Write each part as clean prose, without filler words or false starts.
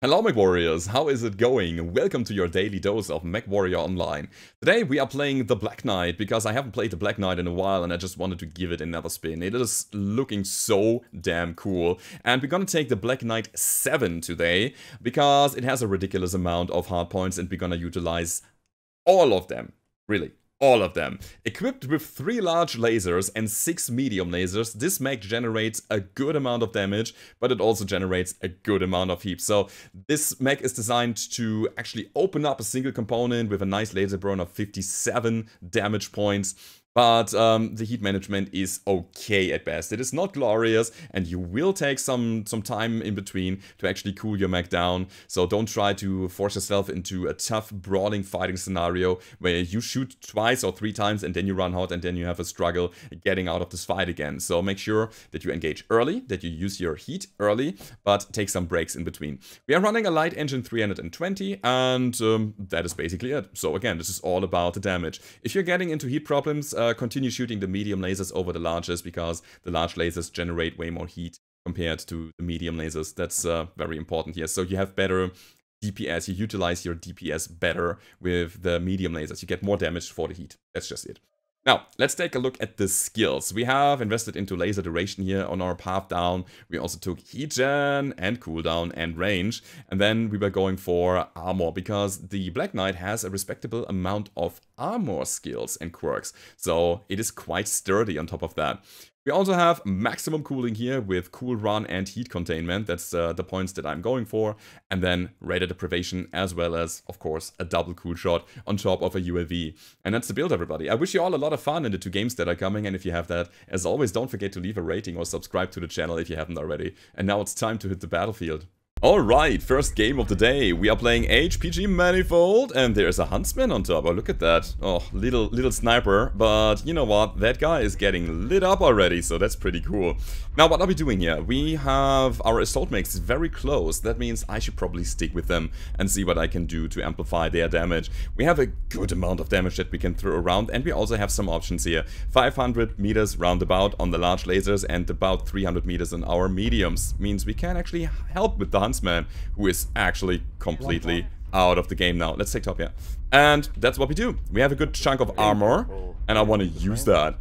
Hello MechWarriors, how is it going? Welcome to your daily dose of MechWarrior Online. Today we are playing the Black Knight, because I haven't played the Black Knight in a while and I just wanted to give it another spin. It is looking so damn cool. And we're gonna take the Black Knight 7 today, because it has a ridiculous amount of hard points and we're gonna utilize all of them. Really. All of them. Equipped with 3 large lasers and 6 medium lasers, this mech generates a good amount of damage, but it also generates a good amount of heat. So this mech is designed to actually open up a single component with a nice laser burn of 57 damage points. But the heat management is okay at best. It is not glorious, and you will take some time in between to actually cool your mech down. So don't try to force yourself into a tough, brawling fighting scenario where you shoot twice or 3 times and then you run out and then you have a struggle getting out of this fight again. So make sure that you engage early, that you use your heat early, but take some breaks in between. We are running a light engine 320, and that is basically it. So again, this is all about the damage. If you're getting into heat problems, continue shooting the medium lasers over the larges, because the large lasers generate way more heat compared to the medium lasers. That's very important here. So you have better DPS, you utilize your DPS better with the medium lasers. You get more damage for the heat. That's just it. Now, let's take a look at the skills. We have invested into laser duration here on our path down. We also took heat gen and cooldown and range. And then we were going for armor, because the Black Knight has a respectable amount of armor skills and quirks. So it is quite sturdy on top of that. We also have maximum cooling here with cool run and heat containment. That's the points that I'm going for. And then radar deprivation, as well as, of course, a double cool shot on top of a UAV. And that's the build, everybody. I wish you all a lot of fun in the 2 games that are coming. And if you have that, as always, don't forget to leave a rating or subscribe to the channel if you haven't already. And now it's time to hit the battlefield. Alright, first game of the day. We are playing HPG Manifold, and there's a Huntsman on top. Oh, look at that. Oh, little sniper. But you know what? That guy is getting lit up already, so that's pretty cool. Now, what are we doing here? We have our assault mechs very close. That means I should probably stick with them and see what I can do to amplify their damage. We have a good amount of damage that we can throw around, and we also have some options here. 500 meters roundabout on the large lasers and about 300 meters on our mediums. Means we can actually help with the Huntsman, who is actually completely out of the game now. Let's take top here. And that's what we do. We have a good chunk of armor, and I want to use that.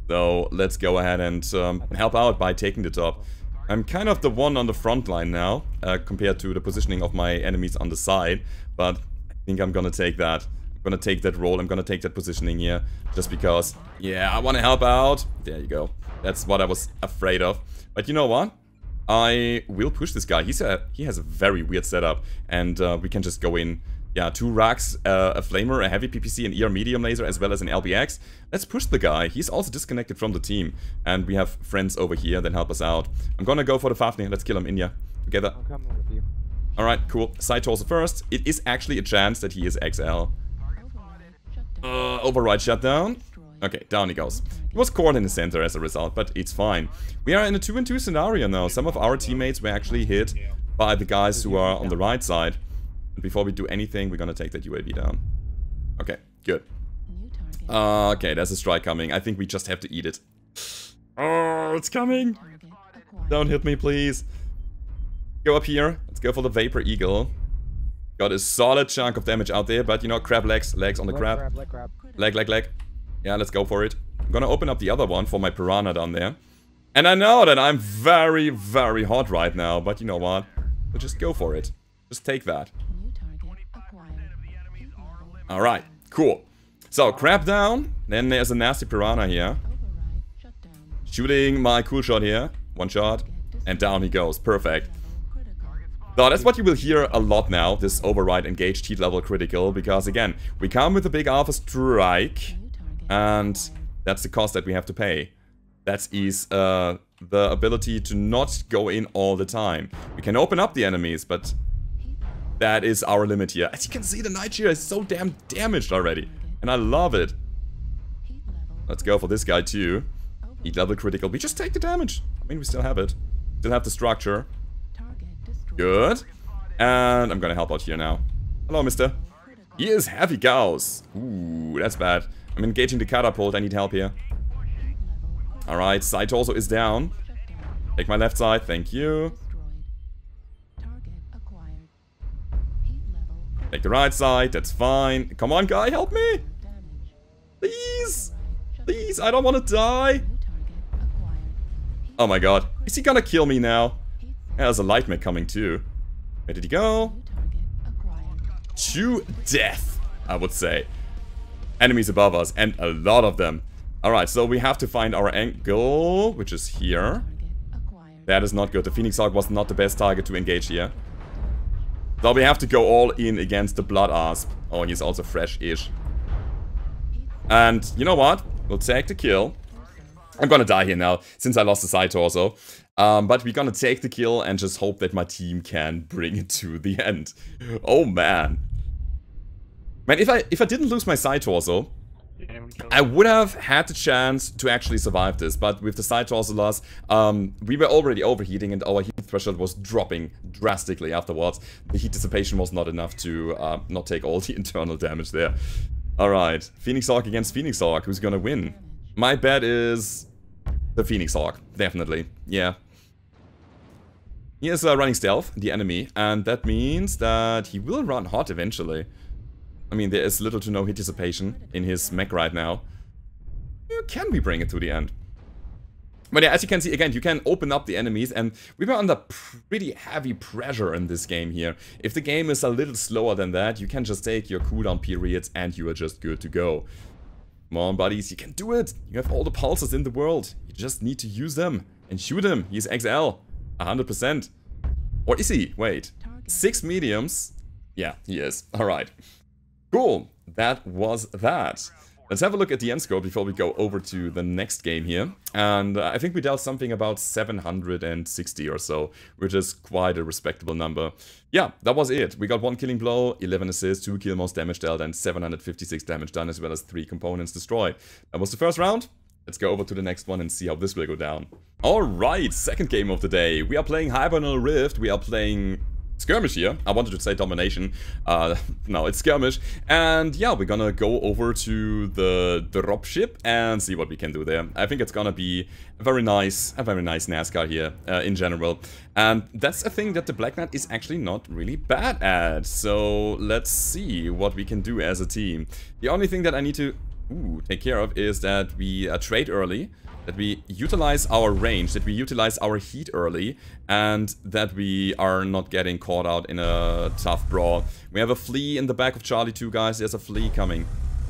So let's go ahead and help out by taking the top. I'm kind of the one on the front line now, compared to the positioning of my enemies on the side. But I think I'm gonna take that. I'm gonna take that role. I'm gonna take that positioning here, just because, yeah, I want to help out. There you go. That's what I was afraid of. But you know what? I will push this guy. He has a very weird setup, and we can just go in. Yeah, 2 racks, a flamer, a heavy PPC, an ER medium laser, as well as an LBX. Let's push the guy. He's also disconnected from the team, and we have friends over here that help us out. I'm gonna go for the Fafnir. Let's kill him in here together. I'm coming with you. All right, cool. Side torso first. It is actually a chance that he is XL. Override shutdown. Okay, down he goes. He was caught in the center as a result, but it's fine. We are in a 2-in-2 scenario now. Some of our teammates were actually hit by the guys who are on the right side. And before we do anything, we're gonna take that UAV down. Okay, good. Okay, there's a strike coming. I think we just have to eat it. Oh, it's coming! Don't hit me, please. Go up here. Let's go for the Vapor Eagle. Got a solid chunk of damage out there, but you know, crab legs on the crab. Leg. Yeah, let's go for it. I'm gonna open up the other one for my piranha down there. And I know that I'm very, very hot right now, but you know what? We'll just go for it. Just take that. Alright, cool. So, crab down. Then there's a nasty piranha here. Shooting my cool shot here. 1 shot. And down he goes. Perfect. So that's what you will hear a lot now, this override engaged heat level critical, because again, we come with a big alpha strike. And that's the cost that we have to pay. That is the ability to not go in all the time. We can open up the enemies, but that is our limit here. As you can see, the Knight here is so damn damaged already. And I love it. Let's go for this guy too. Heat level critical. We just take the damage. I mean, we still have it. Still have the structure. Good. And I'm gonna help out here now. Hello, mister. He is heavy Gauss. Ooh, that's bad. I'm engaging the catapult. I need help here. Alright, side torso is down. Take my left side. Thank you. Take the right side, that's fine. Come on, guy, help me! Please! Please, I don't want to die! Oh my god. Is he gonna kill me now? Yeah, there's a light mech coming too. Where did he go? To death, I would say. Enemies above us, and a lot of them. Alright, so we have to find our angle, which is here. That is not good. The Phoenix Hawk was not the best target to engage here. So we have to go all in against the Blood Asp. Oh, he's also fresh-ish. And you know what? We'll take the kill. I'm gonna die here now, since I lost the side torso. But we're gonna take the kill and just hope that my team can bring it to the end. Oh man. Man, if I didn't lose my side torso, I would have had the chance to actually survive this, but with the side torso loss, we were already overheating and our heat threshold was dropping drastically afterwards. The heat dissipation was not enough to not take all the internal damage there. Alright, Phoenix Hawk against Phoenix Hawk, who's gonna win? My bet is the Phoenix Hawk, definitely, yeah. He is running stealth, the enemy, and that means that he will run hot eventually. I mean, there is little to no heat dissipation in his mech right now. Can we bring it to the end? But yeah, as you can see, again, you can open up the enemies, and we were under pretty heavy pressure in this game here. If the game is a little slower than that, you can just take your cooldown periods and you are just good to go. Come on, buddies, you can do it! You have all the pulses in the world. You just need to use them and shoot him. He's XL. 100%. Or is he? Wait. 6 mediums? Yeah, he is. Alright. Cool. That was that. Let's have a look at the end score before we go over to the next game here. And I think we dealt something about 760 or so, which is quite a respectable number. Yeah, that was it. We got 1 killing blow, 11 assists, 2 kill most damage dealt, and 756 damage done, as well as 3 components destroyed. That was the first round. Let's go over to the next one and see how this will go down. Alright, second game of the day. We are playing Hibernal Rift. We are playing Skirmish here. I wanted to say Domination. No, it's Skirmish. And yeah, we're gonna go over to the dropship and see what we can do there. I think it's gonna be a very nice NASCAR here in general. And that's a thing that the Black Knight is actually not really bad at. So let's see what we can do as a team. The only thing that I need to take care of is that we trade early, that we utilize our range, that we utilize our heat early, and that we are not getting caught out in a tough brawl. We have a flea in the back of Charlie 2, guys. There's a flea coming.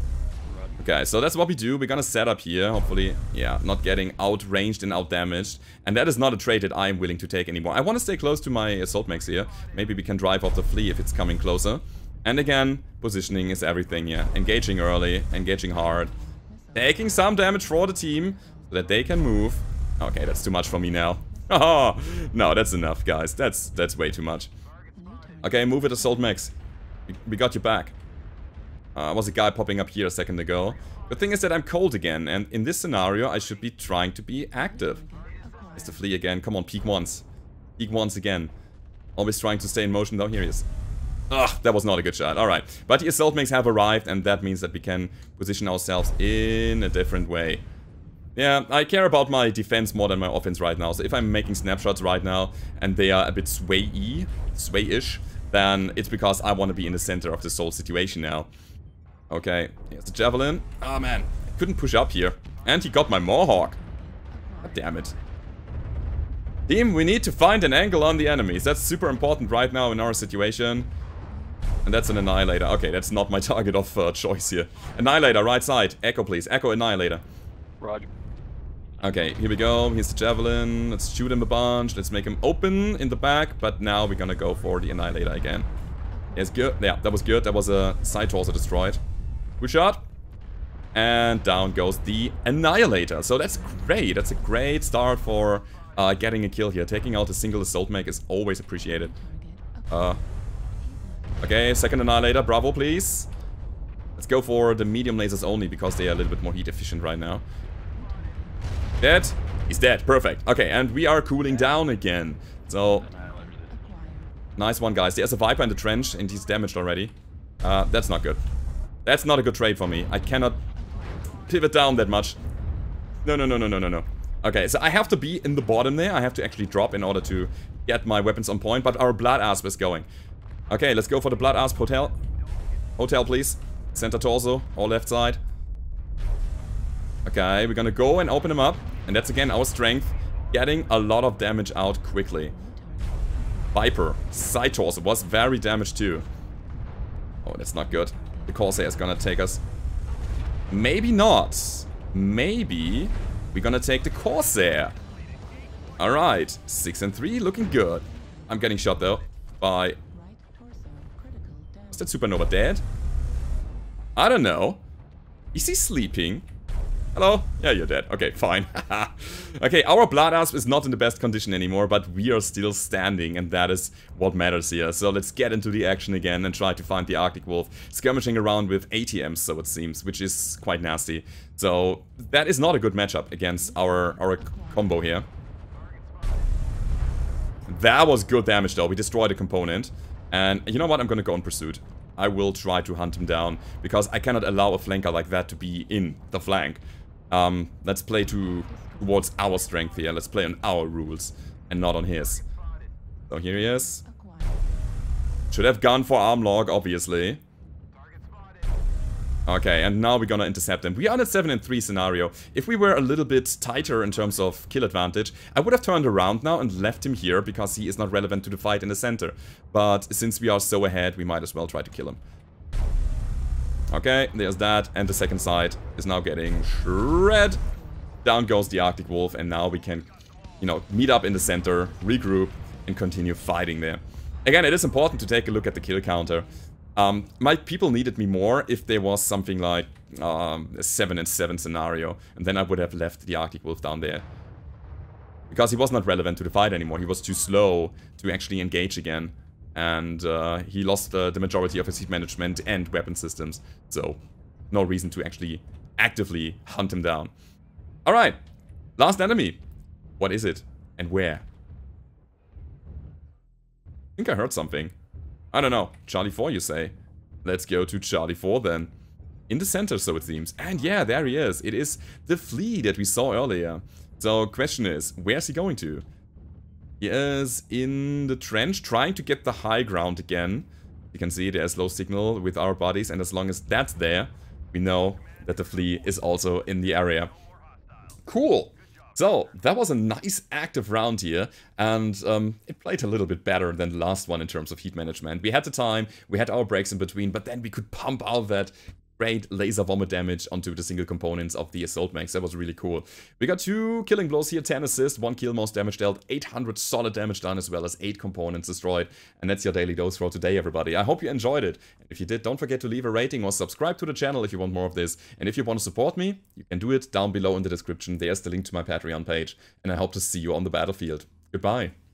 Okay, so that's what we do. We're gonna set up here, hopefully, yeah, not getting outranged and outdamaged. And that is not a trade that I'm willing to take anymore. I want to stay close to my assault mechs here. Maybe we can drive off the flea if it's coming closer. And again, positioning is everything, yeah. Engaging early, engaging hard. Taking some damage for the team, so that they can move. Okay, that's too much for me now. Oh, no, that's enough, guys. That's way too much. Okay, move it, assault mechs. We got you back. Was a guy popping up here a second ago. The thing is that I'm cold again, and in this scenario, I should be trying to be active. It's the flea again. Come on, peek once. Peek once again. Always trying to stay in motion, though. Here he is. Ugh, that was not a good shot. Alright. But the assault mechs have arrived, and that means that we can position ourselves in a different way. Yeah, I care about my defense more than my offense right now. So if I'm making snapshots right now, and they are a bit sway-ish, then it's because I want to be in the center of this whole situation now. Okay, here's the javelin. Oh man, I couldn't push up here. And he got my Mohawk. God damn it. Team, we need to find an angle on the enemies. That's super important right now in our situation. And that's an Annihilator. Okay, that's not my target of choice here. Annihilator, right side. Echo, please. Echo, Annihilator. Roger. Okay, here we go. Here's the javelin. Let's shoot him a bunch. Let's make him open in the back. But now we're gonna go for the Annihilator again. It's good. Yeah, that was good. That was a side torso destroyed. Good shot. And down goes the Annihilator. So that's great. That's a great start for getting a kill here. Taking out a single assault mech is always appreciated. Okay, second Annihilator. Bravo, please. Let's go for the medium lasers only because they are a little bit more heat efficient right now. Dead? He's dead. Perfect. Okay, and we are cooling down again. So, nice one, guys. There's a Viper in the trench and he's damaged already. That's not good. That's not a good trade for me. I cannot pivot down that much. No. Okay, so I have to be in the bottom there. I have to actually drop in order to get my weapons on point. But our Blood Asp is going. Okay, let's go for the Blood Asp Hotel. Hotel, please. Center torso, or left side. Okay, we're gonna go and open him up. And that's again our strength. Getting a lot of damage out quickly. Viper, side torso was very damaged too. Oh, that's not good. The Corsair is gonna take us. Maybe not. Maybe we're gonna take the Corsair. Alright, 6 and 3, looking good. I'm getting shot though by... Is that Supernova dead? I don't know. Is he sleeping? Hello? Yeah, you're dead. Okay, fine. Okay, our Blood Asp is not in the best condition anymore, but we are still standing, and that is what matters here. So let's get into the action again and try to find the Arctic Wolf. Skirmishing around with ATMs, so it seems, which is quite nasty. So that is not a good matchup against our combo here. That was good damage though. We destroyed a component. And you know what? I'm gonna go in pursuit. I will try to hunt him down, because I cannot allow a flanker like that to be in the flank. Let's play towards our strength here. Let's play on our rules and not on his. So here he is. Should have gone for arm lock, obviously. Okay, and now we're gonna intercept him. We are in a 7 and 3 scenario. If we were a little bit tighter in terms of kill advantage, I would have turned around now and left him here, because he is not relevant to the fight in the center. But since we are so ahead, we might as well try to kill him. Okay, there's that, and the second side is now getting shred. Down goes the Arctic Wolf, and now we can, you know, meet up in the center, regroup, and continue fighting there. Again, it is important to take a look at the kill counter. My people needed me more if there was something like a 7 and 7 scenario, and then I would have left the Arctic Wolf down there. Because he was not relevant to the fight anymore, he was too slow to actually engage again. And he lost the majority of his heat management and weapon systems, so no reason to actually actively hunt him down. Alright, last enemy. What is it? And where? I think I heard something. I don't know. Charlie 4, you say? Let's go to Charlie 4 then. In the center, so it seems. And yeah, there he is. It is the flea that we saw earlier. So, question is, where's he going to? He is in the trench, trying to get the high ground again. You can see there's low signal with our bodies, and as long as that's there, we know that the flea is also in the area. Cool! So, that was a nice active round here, and it played a little bit better than the last one in terms of heat management. We had the time, we had our breaks in between, but then we could pump out that great laser vomit damage onto the single components of the Assault Mechs. That was really cool. We got 2 killing blows here, 10 assists, 1 kill, most damage dealt, 800 solid damage done, as well as 8 components destroyed. And that's your daily dose for today, everybody. I hope you enjoyed it. If you did, don't forget to leave a rating or subscribe to the channel if you want more of this. And if you want to support me, you can do it down below in the description. There's the link to my Patreon page. And I hope to see you on the battlefield. Goodbye.